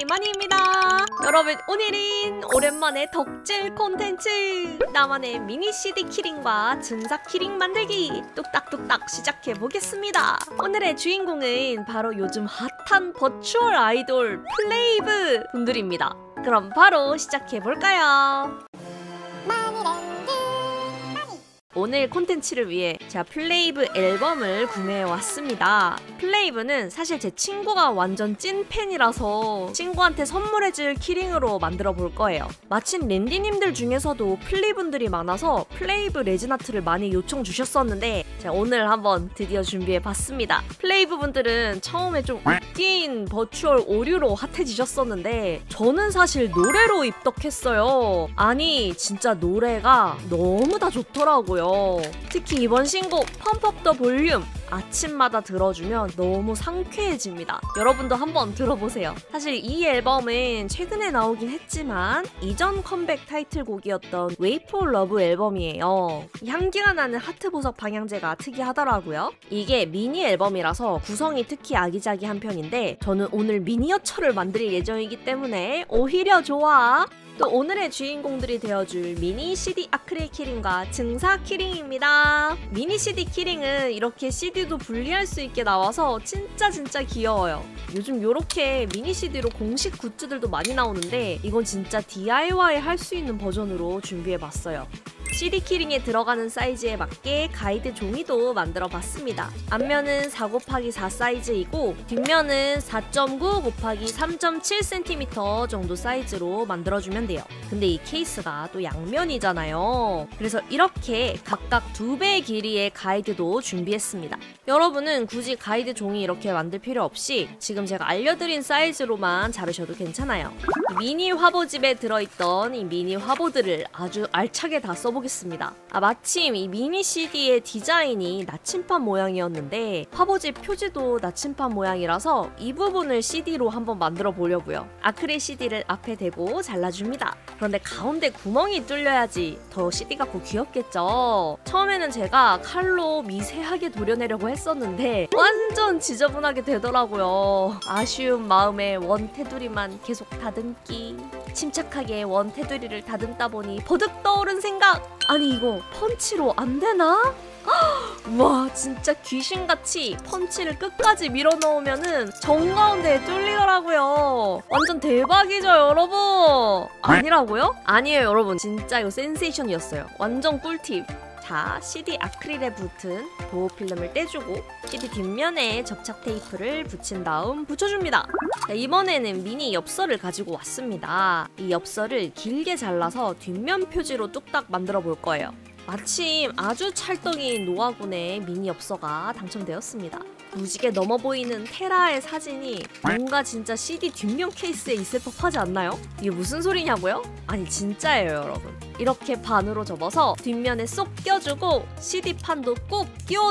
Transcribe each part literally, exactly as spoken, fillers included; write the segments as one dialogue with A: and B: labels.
A: 오랜만입니다. 여러분, 오늘은 오랜만에 덕질 콘텐츠 나만의 미니 씨디 키링과 증사 키링 만들기 뚝딱뚝딱 시작해보겠습니다. 오늘의 주인공은 바로 요즘 핫한 버추얼 아이돌 플레이브 분들입니다. 그럼 바로 시작해볼까요? 오늘 콘텐츠를 위해 제가 플레이브 앨범을 구매해왔습니다. 플레이브는 사실 제 친구가 완전 찐팬이라서 친구한테 선물해줄 키링으로 만들어 볼 거예요. 마침 랜디님들 중에서도 플리분들이 많아서 플레이브 레진아트를 많이 요청 주셨었는데 제가 오늘 한번 드디어 준비해봤습니다. 플레이브 분들은 처음에 좀 웃긴 버추얼 오류로 핫해지셨었는데 저는 사실 노래로 입덕했어요. 아니 진짜 노래가 너무 다 좋더라고요. 특히 이번 신곡 펌프업 더 볼륨 아침마다 들어주면 너무 상쾌해집니다. 여러분도 한번 들어보세요. 사실 이 앨범은 최근에 나오긴 했지만 이전 컴백 타이틀곡이었던 Wait for Love 앨범이에요. 향기가 나는 하트 보석 방향제가 특이하더라고요. 이게 미니 앨범이라서 구성이 특히 아기자기한 편인데 저는 오늘 미니어처를 만들 예정이기 때문에 오히려 좋아. 또 오늘의 주인공들이 되어줄 미니 씨디 아크릴 키링과 증사 키링입니다. 미니 씨디 키링은 이렇게 씨디도 분리할 수 있게 나와서 진짜 진짜 귀여워요. 요즘 이렇게 미니 씨디로 공식 굿즈들도 많이 나오는데 이건 진짜 디아이와이 할 수 있는 버전으로 준비해봤어요. 씨디 키링에 들어가는 사이즈에 맞게 가이드 종이도 만들어봤습니다. 앞면은 사 곱하기 사 사이즈이고 뒷면은 사 점 구 곱하기 삼 점 칠 센티미터 정도 사이즈로 만들어주면 돼요. 근데 이 케이스가 또 양면이잖아요. 그래서 이렇게 각각 두 배의 길이의 가이드도 준비했습니다. 여러분은 굳이 가이드 종이 이렇게 만들 필요 없이 지금 제가 알려드린 사이즈로만 자르셔도 괜찮아요. 이 미니 화보집에 들어있던 이 미니 화보들을 아주 알차게 다 써보겠습니다. 아 마침 이 미니 씨디의 디자인이 나침반 모양이었는데 화보집 표지도 나침반 모양이라서 이 부분을 씨디로 한번 만들어 보려고요. 아크릴 씨디를 앞에 대고 잘라줍니다. 그런데 가운데 구멍이 뚫려야지 더 씨디 같고 귀엽겠죠? 처음에는 제가 칼로 미세하게 도려내려고 했었는데 완전 지저분하게 되더라고요. 아쉬운 마음에 원 테두리만 계속 다듬기. 침착하게 원 테두리를 다듬다 보니 버득 떠오른 생각! 아니 이거 펀치로 안 되나? 와 진짜 귀신같이 펀치를 끝까지 밀어넣으면은 정가운데에 뚫리더라고요. 완전 대박이죠 여러분? 아니라고요? 아니에요 여러분, 진짜 이거 센세이션이었어요. 완전 꿀팁. 자, 씨디 아크릴에 붙은 보호 필름을 떼주고 씨디 뒷면에 접착 테이프를 붙인 다음 붙여줍니다. 자, 이번에는 미니 엽서를 가지고 왔습니다. 이 엽서를 길게 잘라서 뒷면 표지로 뚝딱 만들어 볼 거예요. 마침 아주 찰떡인 노아군의 미니 엽서가 당첨되었습니다. 무지개 넘어 보이는 테라의 사진이 뭔가 진짜 씨디 뒷면 케이스에 있을 법하지 않나요? 이게 무슨 소리냐고요? 아니 진짜예요 여러분. 이렇게 반으로 접어서 뒷면에 쏙 껴주고 씨디판도 꼭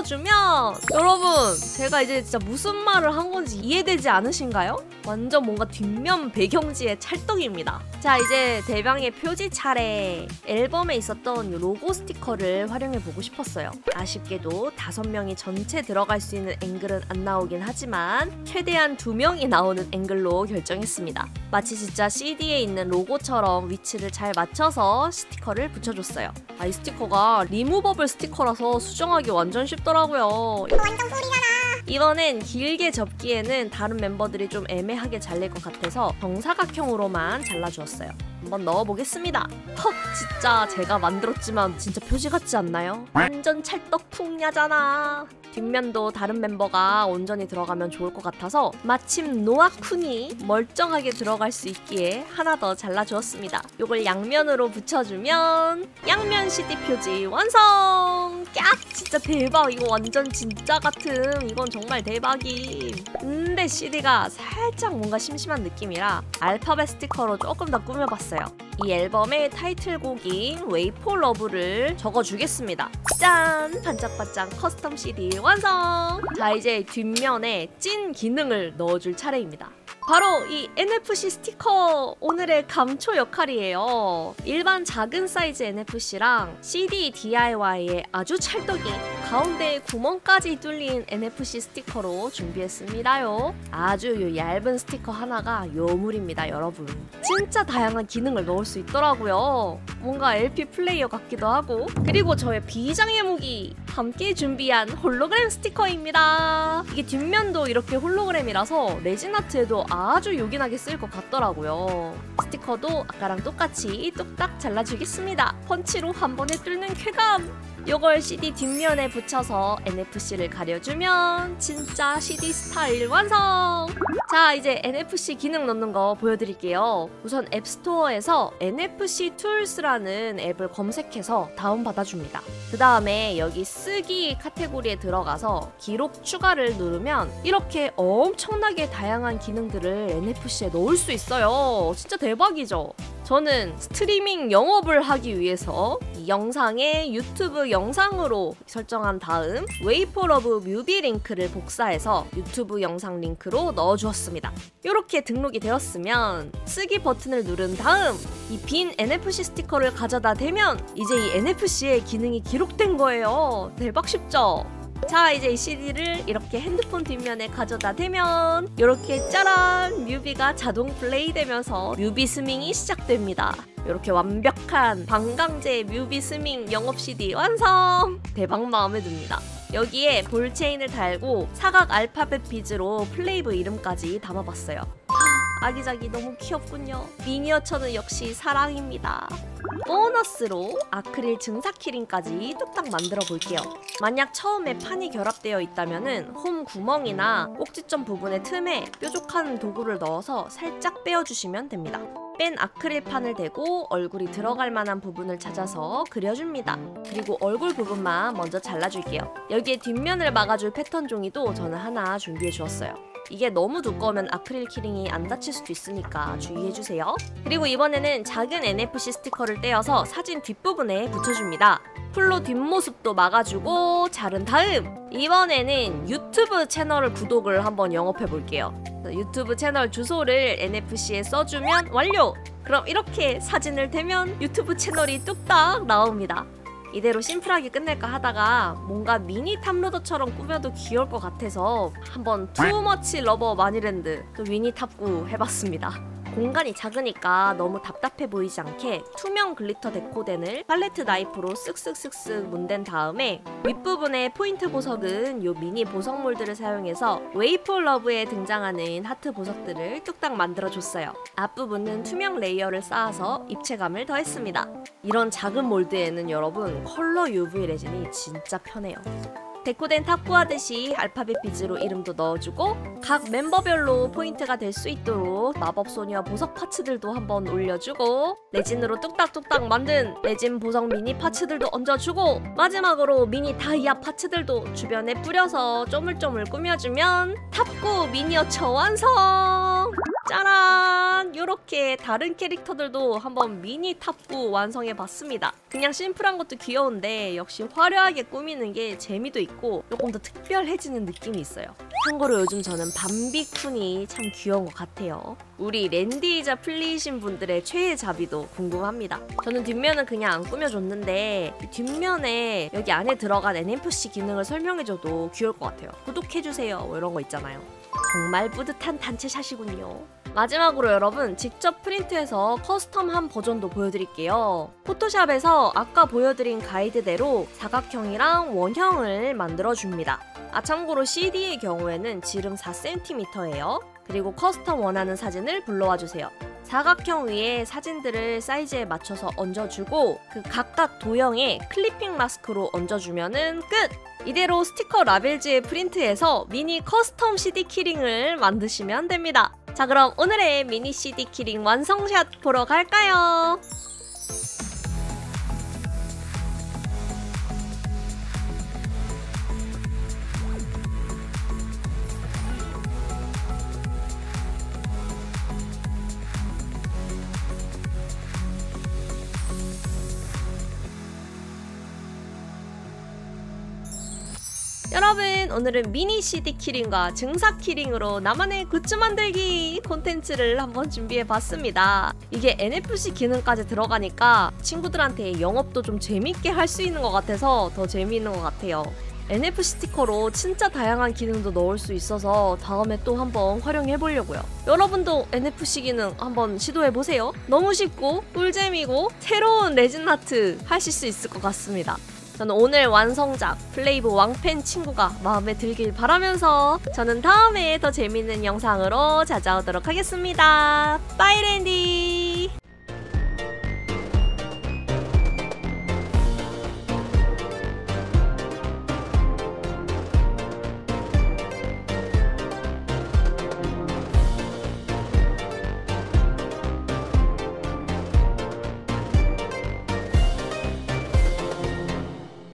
A: 끼워주면 여러분 제가 이제 진짜 무슨 말을 한 건지 이해되지 않으신가요? 완전 뭔가 뒷면 배경지의 찰떡입니다. 자 이제 대방의 표지 차례. 앨범에 있었던 로고 스티커를 활용해보고 싶었어요. 아쉽게도 다섯 명이 전체 들어갈 수 있는 앵글은 안 나오긴 하지만 최대한 두 명이 나오는 앵글로 결정했습니다. 마치 진짜 씨디에 있는 로고처럼 위치를 잘 맞춰서 스티커를 붙여줬어요. 아, 이 스티커가 리무버블 스티커라서 수정하기 완전 쉽더라고요.
B: 이거 완전 꿀이잖아.
A: 이번엔 길게 접기에는 다른 멤버들이 좀 애매하게 잘릴 것 같아서 정사각형으로만 잘라주었어요. 한번 넣어보겠습니다. 헉 진짜 제가 만들었지만 진짜 표지 같지 않나요? 완전 찰떡 풍냐잖아. 뒷면도 다른 멤버가 온전히 들어가면 좋을 것 같아서 마침 노아쿤이 멀쩡하게 들어갈 수 있기에 하나 더 잘라주었습니다. 이걸 양면으로 붙여주면 양면 씨디 표지 완성! 깍! 진짜 대박! 이거 완전 진짜 같음. 이건 정말 대박임. 근데 씨디가 살짝 뭔가 심심한 느낌이라 알파벳 스티커로 조금 더 꾸며봤어요. 이 앨범의 타이틀곡인 Wait for Love를 적어주겠습니다. 짠! 반짝반짝 커스텀 씨디 완성! 자 이제 뒷면에 찐 기능을 넣어줄 차례입니다. 바로 이 엔에프씨 스티커 오늘의 감초 역할이에요. 일반 작은 사이즈 엔에프씨랑 씨디 디아이와이의 아주 찰떡인 가운데 구멍까지 뚫린 엔에프씨 스티커로 준비했습니다요. 아주 요 얇은 스티커 하나가 요물입니다, 여러분. 진짜 다양한 기능을 넣을 수 있더라고요. 뭔가 엘피 플레이어 같기도 하고. 그리고 저의 비장의 무기 함께 준비한 홀로그램 스티커입니다. 이게 뒷면도 이렇게 홀로그램이라서 레진 아트에도 아주 요긴하게 쓸 것 같더라고요. 스티커도 아까랑 똑같이 뚝딱 잘라주겠습니다. 펀치로 한 번에 뚫는 쾌감! 요걸 씨디 뒷면에 붙여서 엔에프씨를 가려주면 진짜 씨디 스타일 완성! 자, 이제 엔에프씨 기능 넣는 거 보여드릴게요. 우선 앱스토어에서 엔에프씨 툴스라는 앱을 검색해서 다운받아줍니다. 그 다음에 여기 쓰기 카테고리에 들어가서 기록 추가를 누르면 이렇게 엄청나게 다양한 기능들을 엔에프씨에 넣을 수 있어요. 진짜 대박이죠? 저는 스트리밍 영업을 하기 위해서 이 영상에 유튜브 영상으로 설정한 다음 웨이포러브 뮤비 링크를 복사해서 유튜브 영상 링크로 넣어주었습니다. 이렇게 등록이 되었으면 쓰기 버튼을 누른 다음 이 빈 엔에프씨 스티커를 가져다 대면 이제 이 엔에프씨의 기능이 기록된 거예요. 대박 쉽죠? 자, 이제 이 씨디를 이렇게 핸드폰 뒷면에 가져다 대면 이렇게 짜란! 뮤비가 자동 플레이 되면서 뮤비 스밍이 시작됩니다. 이렇게 완벽한 반강제 뮤비 스밍 영업 씨디 완성! 대박 마음에 듭니다. 여기에 볼체인을 달고 사각 알파벳 비즈로 플레이브 이름까지 담아봤어요. 아기자기 너무 귀엽군요. 미니어처는 역시 사랑입니다. 보너스로 아크릴 증사 키링까지 뚝딱 만들어 볼게요. 만약 처음에 판이 결합되어 있다면 홈 구멍이나 꼭지점 부분의 틈에 뾰족한 도구를 넣어서 살짝 빼어주시면 됩니다. 뺀 아크릴판을 대고 얼굴이 들어갈 만한 부분을 찾아서 그려줍니다. 그리고 얼굴 부분만 먼저 잘라줄게요. 여기에 뒷면을 막아줄 패턴 종이도 저는 하나 준비해 주었어요. 이게 너무 두꺼우면 아크릴 키링이 안 닫힐 수도 있으니까 주의해주세요. 그리고 이번에는 작은 엔에프씨 스티커를 떼어서 사진 뒷부분에 붙여줍니다. 풀로 뒷모습도 막아주고 자른 다음 이번에는 유튜브 채널 구독을 한번 영업해볼게요. 유튜브 채널 주소를 엔에프씨에 써주면 완료! 그럼 이렇게 사진을 대면 유튜브 채널이 뚝딱 나옵니다. 이대로 심플하게 끝낼까 하다가 뭔가 미니 탑로더처럼 꾸며도 귀여울 것 같아서 한번 투머치 러버 마니랜드 또 미니 탑구 해봤습니다. 공간이 작으니까 너무 답답해 보이지 않게 투명 글리터 데코덴을 팔레트 나이프로 쓱쓱쓱쓱 문댄 다음에 윗부분의 포인트 보석은 요 미니 보석 몰드를 사용해서 웨이폴 러브에 등장하는 하트 보석들을 뚝딱 만들어줬어요. 앞부분은 투명 레이어를 쌓아서 입체감을 더했습니다. 이런 작은 몰드에는 여러분 컬러 유브이 레진이 진짜 편해요. 데코된 탑구하듯이 알파벳 비즈로 이름도 넣어주고 각 멤버별로 포인트가 될 수 있도록 마법소녀 보석 파츠들도 한번 올려주고 레진으로 뚝딱뚝딱 만든 레진 보석 미니 파츠들도 얹어주고 마지막으로 미니 다이아 파츠들도 주변에 뿌려서 쪼물쪼물 꾸며주면 탑구 미니어처 완성! 짜란! 요렇게 다른 캐릭터들도 한번 미니 탑구 완성해봤습니다. 그냥 심플한 것도 귀여운데 역시 화려하게 꾸미는 게 재미도 있고 조금 더 특별해지는 느낌이 있어요. 참고로 요즘 저는 밤비쿤이 참 귀여운 것 같아요. 우리 랜디이자 플리이신 분들의 최애 잡이도 궁금합니다. 저는 뒷면은 그냥 안 꾸며줬는데 뒷면에 여기 안에 들어간 엔에프씨 기능을 설명해줘도 귀여울 것 같아요. 구독해주세요 뭐 이런 거 있잖아요. 정말 뿌듯한 단체샷이군요. 마지막으로 여러분 직접 프린트해서 커스텀한 버전도 보여드릴게요. 포토샵에서 아까 보여드린 가이드대로 사각형이랑 원형을 만들어줍니다. 아 참고로 씨디의 경우에는 지름 사 센티미터예요. 그리고 커스텀 원하는 사진을 불러와주세요. 사각형 위에 사진들을 사이즈에 맞춰서 얹어주고 그 각각 도형에 클리핑 마스크로 얹어주면은 끝! 이대로 스티커 라벨지에 프린트해서 미니 커스텀 씨디 키링을 만드시면 됩니다. 자 그럼 오늘의 미니 씨디 키링 완성샷 보러 갈까요? 여러분 오늘은 미니 씨디 키링과 증사 키링으로 나만의 굿즈 만들기 콘텐츠를 한번 준비해봤습니다. 이게 엔에프씨 기능까지 들어가니까 친구들한테 영업도 좀 재밌게 할 수 있는 것 같아서 더 재미있는 것 같아요. 엔에프씨 스티커로 진짜 다양한 기능도 넣을 수 있어서 다음에 또 한번 활용해보려고요. 여러분도 엔에프씨 기능 한번 시도해보세요. 너무 쉽고 꿀잼이고 새로운 레진 아트 하실 수 있을 것 같습니다. 저는 오늘 완성작 플레이브 왕팬 친구가 마음에 들길 바라면서 저는 다음에 더 재밌는 영상으로 찾아오도록 하겠습니다. 빠이 랜디.